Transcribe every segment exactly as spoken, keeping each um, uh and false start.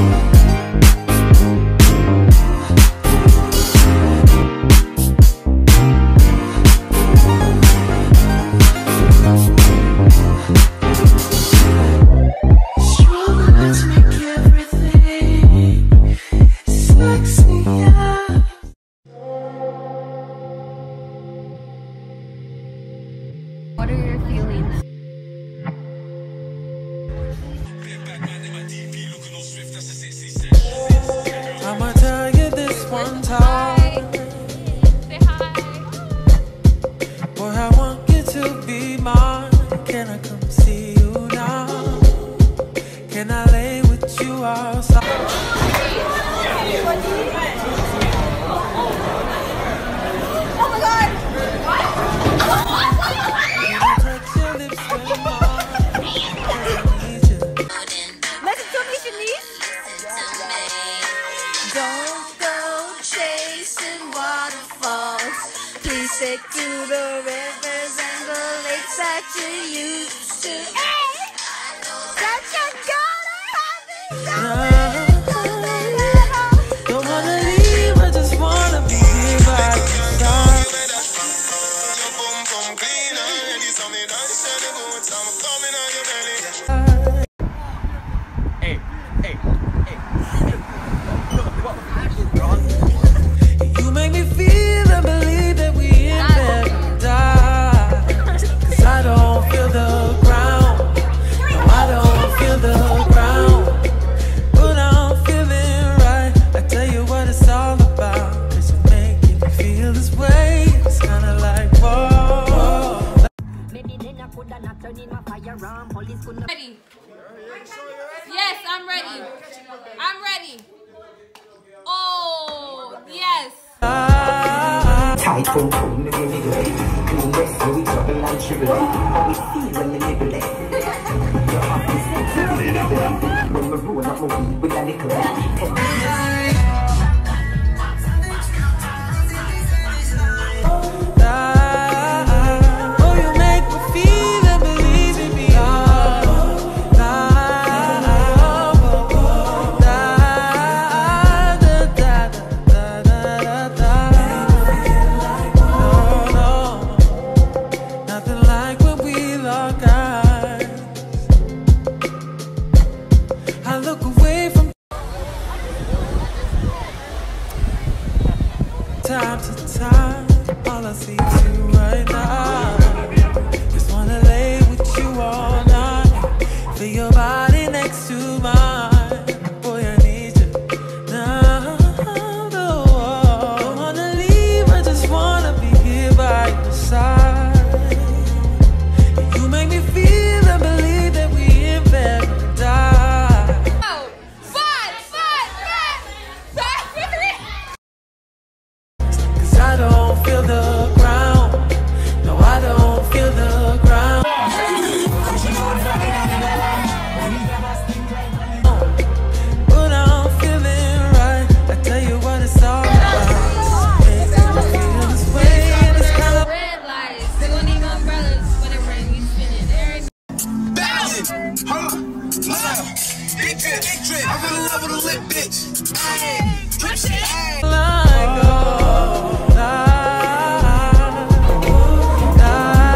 What are your feelings? I'ma tell you this one time. Say hi. Boy, I want you to be mine. Can I come see you now? Can I lay with you outside? Oh my god! Touch your lips with mine. I need you. Listen to me, Shanice. Don't go chasing waterfalls. Please stick to the rivers and the lakes that you used to. Hey! That you gotta have it. Don't wanna leave, I just wanna be here by your side. Hey, hey, hey, You make me feel and believe that we in paradise. Cause I don't feel the ground. No, I don't feel the ground. But I'm feeling right. I tell you what it's all about. Cause you're making me feel this way. It's kinda like, whoa. Ready. Yes, I'm ready. I'm ready. Oh, yes. Tight boom boom, nigga nigga, clean west, so we dropping like sugar. How we feel when we nibble it. Your heart is sexy, when we roll up movie with a nickel. Oh, you make me feel and believe in me. Oh, da, da, da, da, da, da, da. No, no, nothing like when we lock eyes. I look away from time to time. All I see is you right now. Just wanna lay with you all night. Feel your body next to mine. Boy, I need you now. No, don't wanna leave, I just wanna be here by your side. You make me feel and believe that we in paradise. Oh, five, five, five, five, three. Cause I don't feel the ground. No, I don't feel the ground. But I'm feeling right. I tell you what it's all about. Makes me feel this way, and it's kind of Red lights. They don't need umbrellas when it rains. We spinning. There ain't Hold on, love, big drip, big drip. I'm in love with a lit bitch. Hey, drip shit. Hey. like oh, da, da,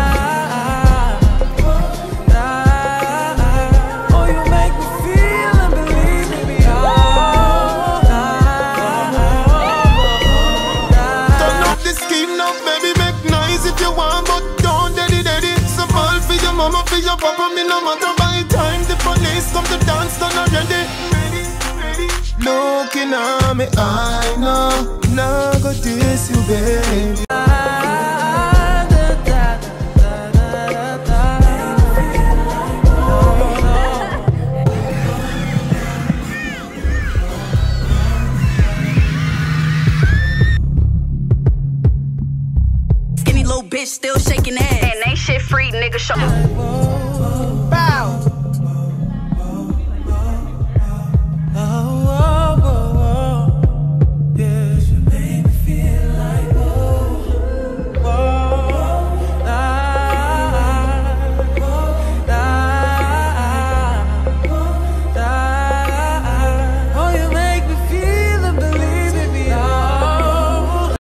da. Oh, you make me feel and believe in me. Oh, da, Turn up the scheme now, baby, make noise if you want, but don't daddy daddy. Some ball for your mama, for your papa, me no matter by time the police come to dance, done already. Ready, ready. Looking at me, I know, now go diss you, baby. da, da, da, da, da, da. No, no. Skinny little bitch still shaking ass. And ain't shit free, nigga. Show. Whoa.